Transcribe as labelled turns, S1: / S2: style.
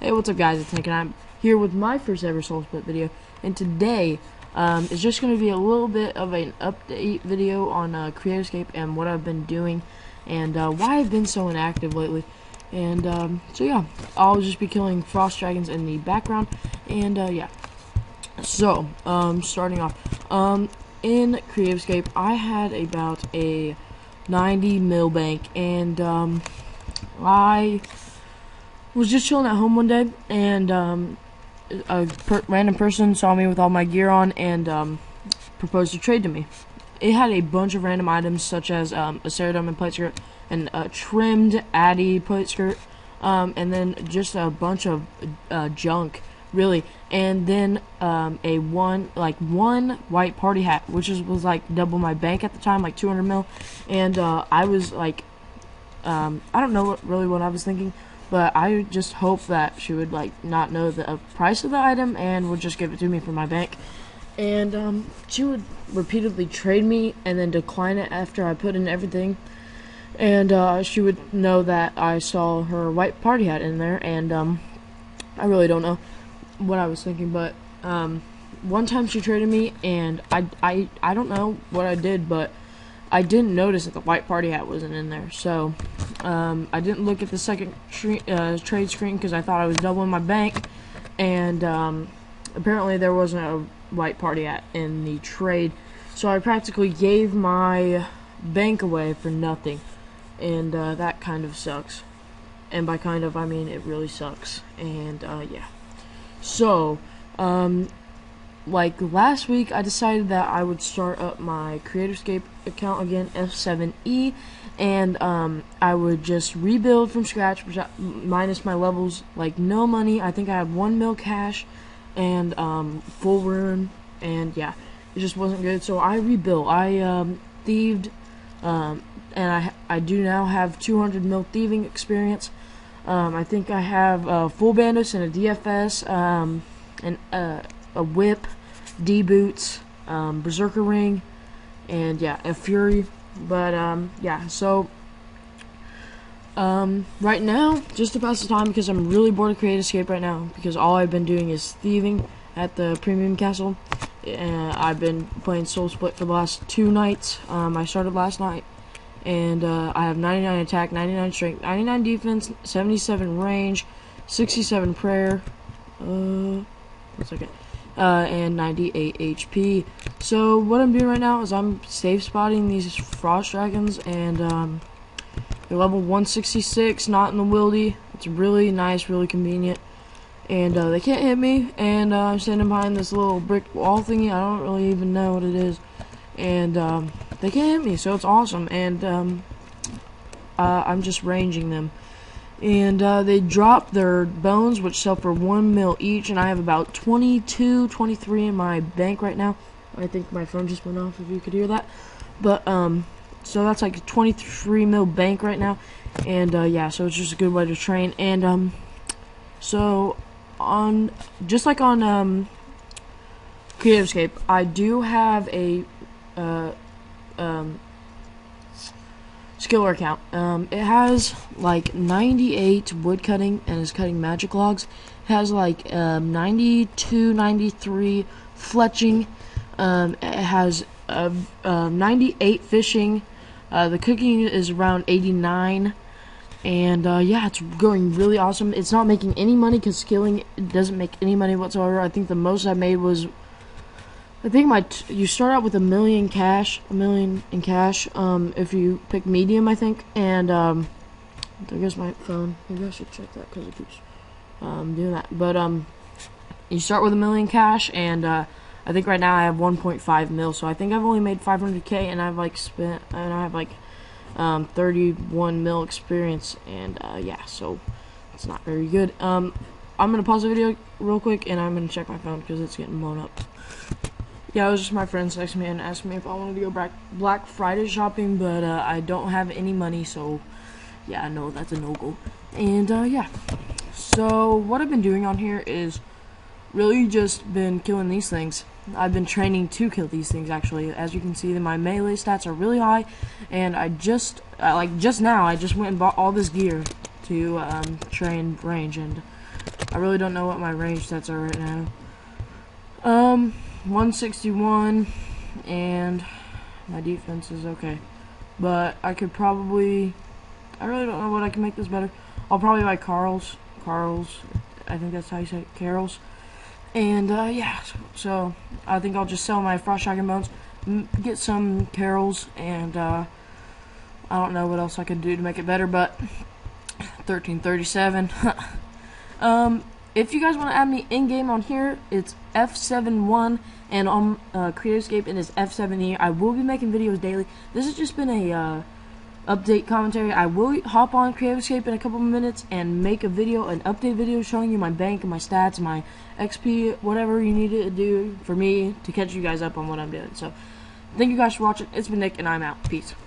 S1: Hey, what's up guys, it's Nick and I'm here with my first ever Soul Split video, and today is just going to be a little bit of an update video on Creatoscape and what I've been doing and why I've been so inactive lately. And so yeah, I'll just be killing frost dragons in the background, and yeah. So, starting off, in Creatoscape I had about a 90 mil bank, and I was just chilling at home one day, and a random person saw me with all my gear on and proposed to trade to me. It had a bunch of random items such as a Celadon plate skirt and a trimmed Addy plate skirt, and then just a bunch of junk, really. And then one white party hat, which was like double my bank at the time, like 200 mil. And I was like, I don't know really what I was thinking, but I just hoped that she would like not know the price of the item and would just give it to me for my bank. And she would repeatedly trade me and then decline it after I put in everything. And she would know that I saw her white party hat in there, and I really don't know what I was thinking, but one time she traded me, and I don't know what I did, but I didn't notice that the white party hat wasn't in there. So I didn't look at the second trade screen because I thought I was doubling my bank, and apparently there wasn't a white party hat in the trade, so I practically gave my bank away for nothing, and that kind of sucks. And by kind of, I mean it really sucks. And yeah. So like last week, I decided that I would start up my Creatoscape account again, F7E, and I would just rebuild from scratch, minus my levels, like no money. I think I had 1 mil cash and full rune, and yeah, it just wasn't good. So I rebuilt. I thieved, and I do now have 200 mil thieving experience. I think I have full bandits and a DFS, and a whip, D boots, berserker ring, and yeah, a fury. But yeah, so right now, just to pass the time, because I'm really bored of Creatoscape right now, because all I've been doing is thieving at the premium castle. I've been playing Soul Split for the last 2 nights. I started last night, and I have 99 attack, 99 strength, 99 defense, 77 range, 67 prayer, one second, and 98 HP. So what I'm doing right now is I'm safe spotting these frost dragons, and they're level 166, not in the wildy. It's really nice, really convenient, and they can't hit me. And I'm standing behind this little brick wall thingy. I don't really even know what it is, and they can't hit me, so it's awesome. And I'm just ranging them. And they drop their bones, which sell for 1 mil each, and I have about 22, 23 in my bank right now. I think my phone just went off, if you could hear that. But so that's like 23 mil bank right now, and yeah, so it's just a good way to train. And so on, just like on Creatoscape, I do have a skiller account. It has like 98 wood cutting and is cutting magic logs. It has like 92, 93 fletching. It has 98 fishing. The cooking is around 89. And yeah, it's going really awesome. It's not making any money because skilling doesn't make any money whatsoever. I think the most I made was, I think you start out with $1 million in cash, if you pick medium, I think. And there goes my phone. Maybe I should check that because it keeps doing that. But you start with $1 million cash, and I think right now I have 1.5 mil. So I think I've only made 500K, and I've like spent, and I have like 31 mil experience, and yeah, so it's not very good. I'm gonna pause the video real quick, and I'm gonna check my phone because it's getting blown up. Yeah, it was just my friends texting me and asked me if I wanted to go Black Friday shopping, but I don't have any money, so yeah, no, that's a no-go. And yeah, so what I've been doing on here is really just been killing these things. I've been training to kill these things, actually. As you can see, my melee stats are really high, and I just now, I just went and bought all this gear to train range, and I really don't know what my range stats are right now. 161, and my defense is okay. But I could probably, I really don't know what I can make this better. I'll probably buy Carl's, I think that's how you say it, Carol's. And yeah, so I think I'll just sell my Frost Dragon Bones, get some Carol's, and I don't know what else I could do to make it better, but 1337. If you guys want to add me in-game on here, it's F71, and on CreativeScape it is F7E. I will be making videos daily. This has just been a update commentary. I will hop on CreativeScape in a couple of minutes and make a video, an update video showing you my bank and my stats, my XP, whatever you need to do for me to catch you guys up on what I'm doing. So, thank you guys for watching. It's been Nick, and I'm out. Peace.